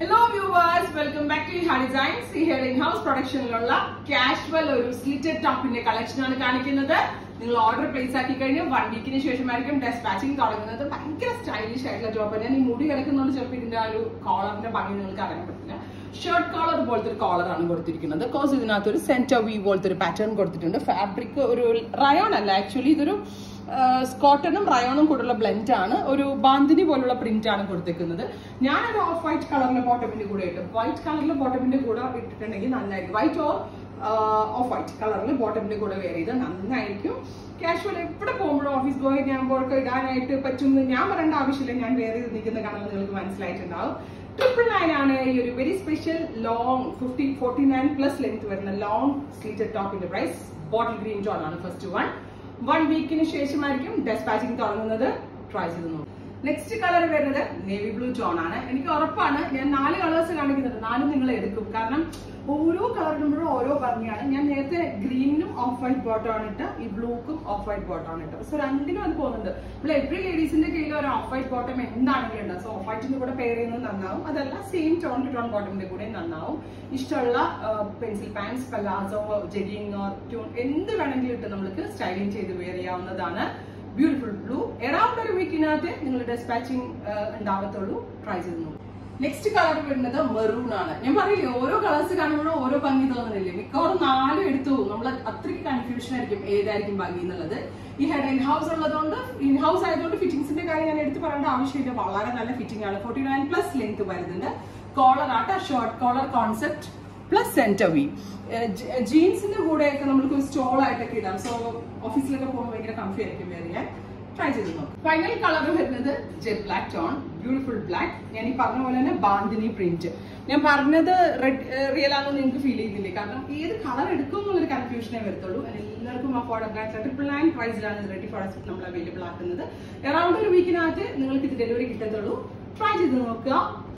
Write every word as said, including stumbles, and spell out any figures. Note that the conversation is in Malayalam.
Hello viewers, welcome back to Iha Designs. Here in-house production casual or slitted top in the collection on the നിങ്ങൾ ഓർഡർ പ്ലേസ് ആക്കി കഴിഞ്ഞാൽ വൺ വീക്കിന് ശേഷമായിരിക്കും ഡെസ്പാച്ചിങ് തുടങ്ങുന്നത്. ഭയങ്കര സ്റ്റൈലിഷ് ആയിട്ടുള്ള ജോബ്. ഞാൻ ഈ മുടി കിടക്കുന്നതുകൊണ്ട് ചിലപ്പോൾ ഇതിന്റെ ആ ഒരു കോളറിന്റെ ഭംഗി നിങ്ങൾക്ക് അറിയാൻ പറ്റില്ല. ഷർട്ട് കോളർ പോലത്തെ ഒരു കോളറാണ് കൊടുത്തിരിക്കുന്നത്. കോഴ്സ് ഇതിനകത്ത് ഒരു സെന്റർ വി പോലത്തെ ഒരു പാറ്റേൺ കൊടുത്തിട്ടുണ്ട്. ഫാബ്രിക് ഒരു റയോൺ അല്ല, ആക്ച്വലി ഇതൊരു സ്കോട്ടണും റയോണും കൂടെയുള്ള ബ്ലെൻഡ് ആണ്. ഒരു ബാന്തിനി പോലുള്ള പ്രിന്റ് ആണ് കൊടുത്തിരിക്കുന്നത്. ഞാനൊരു ഓഫ് വൈറ്റ് കളറിലെ ബോട്ടമിന്റെ കൂടെ ഇട്ടു. വൈറ്റ് കളറിലെ ബോട്ടമിന്റെ കൂടെ ഇട്ടിട്ടുണ്ടെങ്കിൽ നന്നായിരിക്കും. വൈറ്റ് ഓർ ഓഫ് വൈറ്റ് കളറിൽ ബോട്ടമിന്റെ കൂടെ വെയർ ചെയ്ത് നന്നായിരിക്കും. കാഷ്വൽ എവിടെ പോകുമ്പോഴും ഓഫീസ് ഗോയി ഞാൻപോഴൊക്കെ ഇടാനായിട്ട് പറ്റും. ഞാൻ പറയേണ്ട ആവശ്യമില്ല, ഞാൻ വെയർ ചെയ്ത് നിൽക്കുന്ന കാണുമ്പോൾ നിങ്ങൾക്ക് മനസ്സിലായിട്ടുണ്ടാവും. ട്രിപ്പിൾ നയൻ ആണ് ഈ ഒരു very special long fifty forty nine plus length വരുന്ന ലോങ് സ്ലീറ്റഡ് ടോപ്പിന്റെ പ്രൈസ്. ബോട്ടിൽ ഗ്രീൻ ടോൺ ആണ് ഫസ്റ്റ് വൺ. വൺ വീക്കിന് ശേഷമായിരിക്കും ഡെസ്പാച്ചിങ് തുടങ്ങുന്നത്. ട്രൈ ചെയ്ത് നോക്കും. നെക്സ്റ്റ് കളർ വരുന്നത് നേവി ബ്ലൂ ടോൺ ആണ്. എനിക്ക് ഉറപ്പാണ് ഞാൻ നാല് കളേഴ്സ് കാണിക്കുന്നുണ്ട്, നാലും നിങ്ങൾ എടുക്കും. കാരണം ഓരോ കളർ ഇടുമ്പോഴും ഓരോ ഭംഗിയാണ്. ഞാൻ നേരത്തെ ഗ്രീനും ഓഫ് വൈറ്റ് ബോട്ടമാണ് ഇട്ട്, ഈ ബ്ലൂക്കും ഓഫ് വൈറ്റ് ബോട്ടമാണ് ഇട്ട്. സോ രണ്ടിനും അത് പോകുന്നുണ്ട്. നമ്മൾ എവറി ലേഡീസിന്റെ കയ്യിൽ ഒരു ഓഫ് വൈറ്റ് ബോട്ടം എന്താണെങ്കിലും ഉണ്ട്. സോ ഓഫ് വൈറ്റിന്റെ കൂടെ പെയർ ചെയ്യുന്നത് നന്നാവും. അതല്ല സെയിം ടോൺ ടു ടോൺ ബോട്ടമിന്റെ കൂടെ നന്നാവും. ഇഷ്ടമുള്ള pencil pants, palazzo, jegging or ട്യൂൺ എന്ത് വേണമെങ്കിലും ഇട്ട് നമുക്ക് സ്റ്റൈലിംഗ് ചെയ്ത് വെയർ ചെയ്യാവുന്നതാണ്. Beautiful blue. എറൗണ്ട് ഒരു വീക്കിനകത്ത് നിങ്ങൾ ഡെസ്പാച്ചിങ് ഉണ്ടാവത്തുള്ളൂ. ട്രൈ ചെയ്ത് നോക്കും. നെക്സ്റ്റ് കളർ വരുന്നത് മെറൂൺ ആണ്. ഞാൻ പറയില്ലേ, ഓരോ കളേഴ്സ് കാണുമ്പോഴും ഓരോ ഭംഗി തോന്നുന്നില്ലേ. മിക്കവാറും നാലും എടുത്തു നമ്മൾ അത്രയ്ക്ക് കൺഫ്യൂഷൻ ആയിരിക്കും ഏതായിരിക്കും ഭംഗി എന്നുള്ളത്. ഈ ഹെഡ് ഇൻ ഹൗസ് ഉള്ളതുകൊണ്ട്, ഇൻ ഹൗസ് ആയതുകൊണ്ട് ഫിറ്റിംഗ്സിന്റെ കാര്യം ഞാൻ എടുത്ത് പറയേണ്ട ആവശ്യമില്ല. വളരെ നല്ല ഫിറ്റിംഗ് ആണ്. ഫോർട്ടി നയൻ പ്ലസ് ലെങ്ത് വരുന്നുണ്ട്. കോളർ ആട്ട short collar concept plus center V. ജീൻസിന്റെ കൂടെയൊക്കെ നമുക്ക് സ്റ്റോൾ ആയിട്ടൊക്കെ ഇടാം. സോ ഓഫീസിലൊക്കെ പോകുമ്പോൾ ഭയങ്കര കംഫി ആയിരിക്കും വെയർ ചെയ്യാൻ. ട്രൈ ചെയ്ത് നോക്കാം. ഫൈനൽ കളർ വരുന്നത് jet black tone. Beautiful black. ഞാൻ ഈ പറഞ്ഞ പോലെ തന്നെ ബാന്തിനി പ്രിന്റ്. ഞാൻ പറഞ്ഞത് റെഡ് റിയൽ ആണെന്ന് നിങ്ങൾക്ക് ഫീൽ ചെയ്യുന്നില്ലേ? കാരണം ഏത് കളർ എടുക്കും എന്നുള്ളൊരു കൺഫ്യൂഷനേ വരത്തുള്ളൂ. എല്ലാവർക്കും അഫോർഡബിൾ ആയിട്ടുള്ള ട്രിപ്പിൾ നയൻ പ്രൈസിലാണ് റെഡി ഫോർ അസ് നമ്മൾ അവൈലബിൾ ആക്കുന്നത്. എറൗണ്ട് ഒരു വീക്കിനകത്ത് നിങ്ങൾക്ക് ഇത് ഡെലിവറി കിട്ടത്തുള്ളൂ. ട്രൈ ചെയ്ത് നോക്കുക.